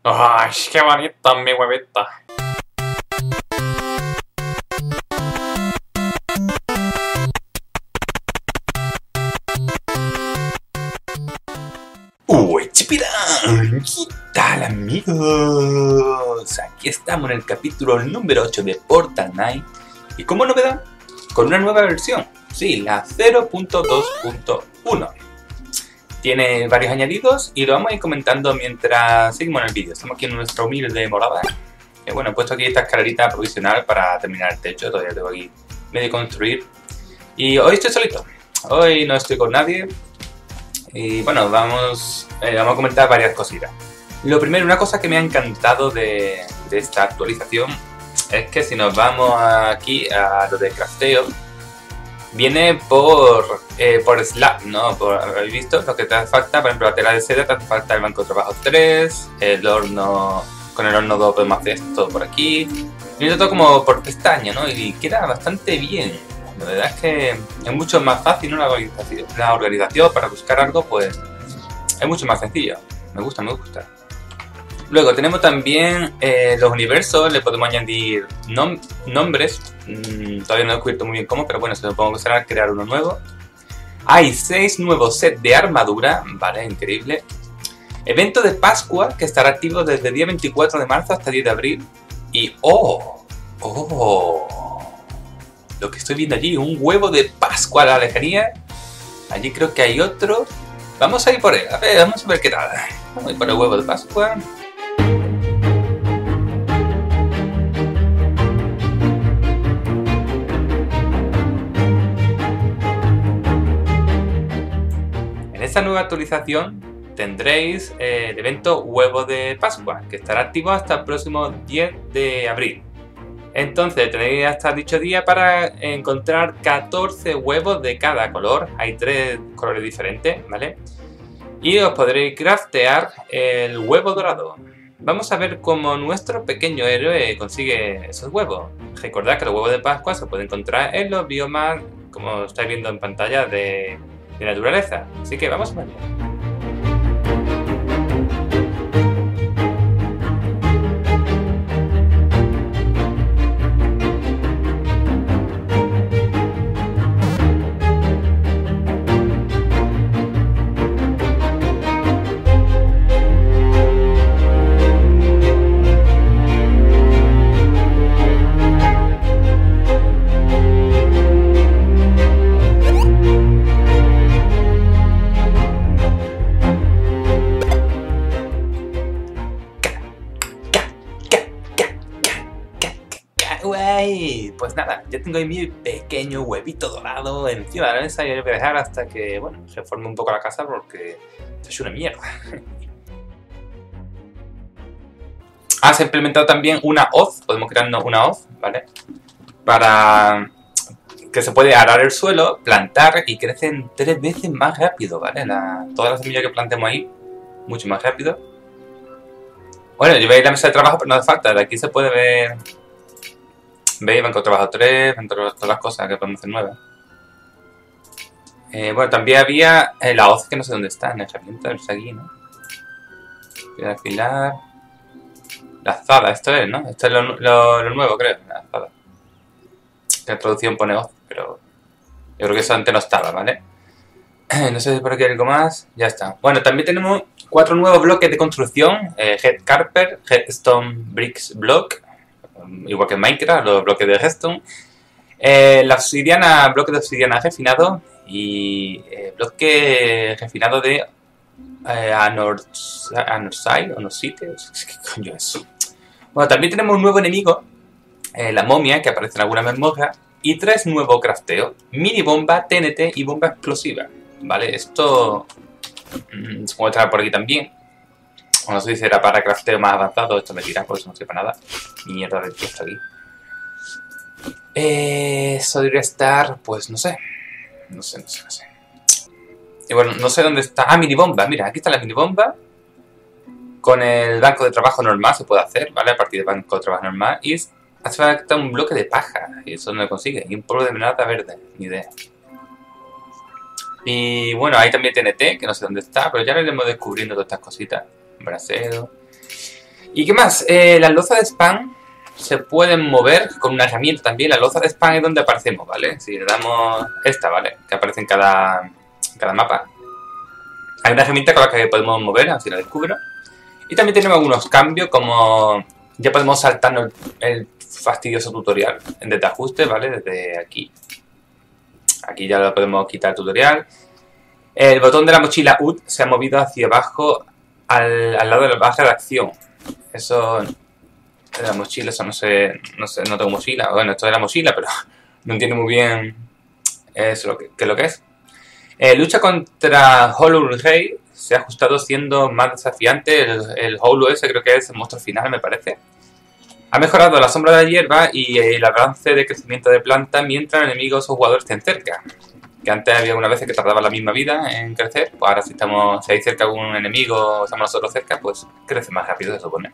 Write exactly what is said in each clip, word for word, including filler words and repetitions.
¡Ay, qué bonita mi huevita! ¡Uy, chipirán! ¿Qué tal, amigos? Aquí estamos en el capítulo número ocho de Portal Knight. Y como novedad, con una nueva versión. Sí, la cero punto dos punto uno. Tiene varios añadidos y lo vamos a ir comentando mientras seguimos en el vídeo. Estamos aquí en nuestra humilde morada. Que bueno, he puesto aquí esta escalerita provisional para terminar el techo. Todavía tengo aquí medio construir. Y hoy estoy solito. Hoy no estoy con nadie. Y bueno, vamos, eh, vamos a comentar varias cositas. Lo primero, una cosa que me ha encantado de, de esta actualización es que si nos vamos aquí a lo de crafteo, viene por, eh, por slab, ¿no? Por, ¿habéis visto? Lo que te hace falta, por ejemplo, la tela de seda, te hace falta el banco de trabajo tres, el horno, con el horno dos podemos hacer esto por aquí. Viene todo como por pestaña, ¿no? Y queda bastante bien. La verdad es que es mucho más fácil, ¿no? La organización, la organización para buscar algo, pues es mucho más sencillo. Me gusta, me gusta. Luego tenemos también eh, los universos, le podemos añadir nom nombres. Mm, todavía no he descubierto muy bien cómo, pero bueno, se me pongo a crear uno nuevo. Hay seis nuevos sets de armadura, vale, increíble. Evento de Pascua que estará activo desde el día veinticuatro de marzo hasta el diez de abril. Y ¡oh! ¡Oh! Lo que estoy viendo allí, un huevo de Pascua a la lejanía. Allí creo que hay otro. Vamos a ir por él, a ver, vamos a ver qué tal. Vamos a ir por el huevo de Pascua. En esta nueva actualización tendréis eh, el evento Huevo de Pascua, que estará activo hasta el próximo diez de abril. Entonces tenéis hasta dicho día para encontrar catorce huevos de cada color. Hay tres colores diferentes, ¿vale? Y os podréis craftear el huevo dorado. Vamos a ver cómo nuestro pequeño héroe consigue esos huevos. Recordad que los huevos de Pascua se pueden encontrar en los biomas, como estáis viendo en pantalla, de, de naturaleza. Así que vamos a verlo. Guay, pues nada, ya tengo ahí mi pequeño huevito dorado encima de la mesa y lo voy a dejar hasta que, bueno, se forme un poco la casa porque esto es una mierda. Ah, se ha implementado también una hoz, podemos crearnos una hoz, ¿vale? Para que se puede arar el suelo, plantar y crecen tres veces más rápido, ¿vale? La, todas las semillas que plantemos ahí, mucho más rápido. Bueno, yo veis la mesa de trabajo, pero no hace falta, de aquí se puede ver... ¿Veis? Banco de trabajo tres, todas las cosas que podemos hacer nuevas. Eh, bueno, también había eh, la hoz que no sé dónde está, en la herramienta, es aquí, ¿no? Piedra afilar. La azada, esto es, ¿no? Esto es lo, lo, lo nuevo, creo, la azada. La traducción pone hoz, pero yo creo que eso antes no estaba, ¿vale? No sé si por aquí hay algo más. Ya está. Bueno, también tenemos cuatro nuevos bloques de construcción. Eh, Head Carper, Headstone Bricks Block. Igual que en Minecraft, los bloques de redstone, eh, la obsidiana, bloque de obsidiana refinado y eh, bloque refinado de eh, Anorsite, Anorsite, ¿qué coño es eso? Bueno, también tenemos un nuevo enemigo, eh, la momia, que aparece en alguna mazmorra, y tres nuevos crafteos, mini bomba, T N T y bomba explosiva, ¿vale? Esto, mmm, supongo que estará por aquí también. No sé si será para crafteo más avanzado, esto me tira, por eso no sirve para nada. Mierda de texto aquí. Eh, eso debería estar, pues no sé. No sé, no sé, no sé. Y bueno, no sé dónde está. Ah, mini bomba, mira, aquí está la mini bomba. Con el banco de trabajo normal se puede hacer, ¿vale? A partir del banco de trabajo normal. Y hace falta un bloque de paja. Y eso no lo consigue. Y un polvo de granada verde, ni idea. Y bueno, ahí también T N T, que no sé dónde está, pero ya lo iremos descubriendo todas estas cositas. Brasero. ¿Y qué más? Eh, las lozas de spam se pueden mover con una herramienta también. La loza de spam es donde aparecemos, ¿vale? Si le damos esta, ¿vale? Que aparece en cada, en cada mapa. Hay una herramienta con la que podemos mover, así la descubro. Y también tenemos algunos cambios, como ya podemos saltarnos el, el fastidioso tutorial desde ajuste, ¿vale? Desde aquí. Aquí ya lo podemos quitar el tutorial. El botón de la mochila U T se ha movido hacia abajo al, al lado de la barra de acción. Eso de la mochila, eso no sé, no sé, no tengo mochila. Bueno, esto de la mochila, pero no entiendo muy bien eso, lo que, qué es lo que es. Eh, lucha contra Hollow Rey se ha ajustado siendo más desafiante. El, el Hollow ese creo que es el monstruo final, me parece. Ha mejorado la sombra de la hierba y el avance de crecimiento de planta mientras enemigos o jugadores estén cerca. Que antes había algunas veces que tardaba la misma vida en crecer, pues ahora si estamos, si hay cerca algún enemigo o estamos nosotros cerca, pues crece más rápido, se supone.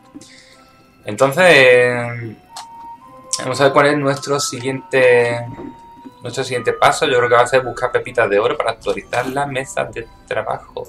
Entonces, vamos a ver cuál es nuestro siguiente, nuestro siguiente paso. Yo creo que va a ser buscar pepitas de oro para actualizar la mesa de trabajo.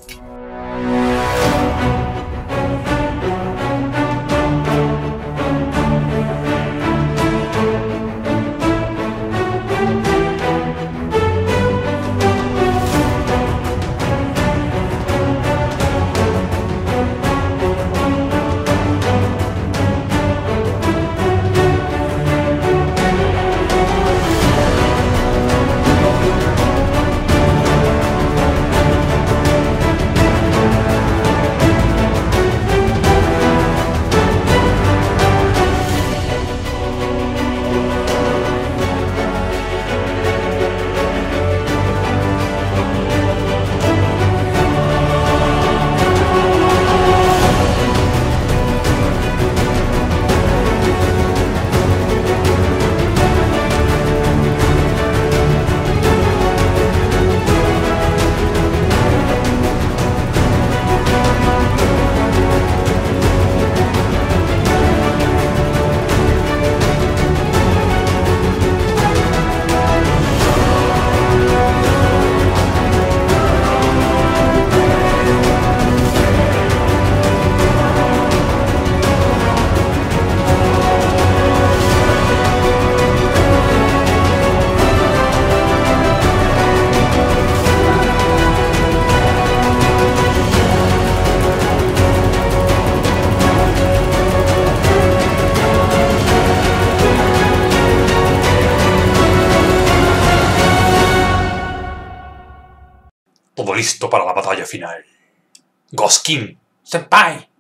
Todo listo para la batalla final. Goskin, senpai,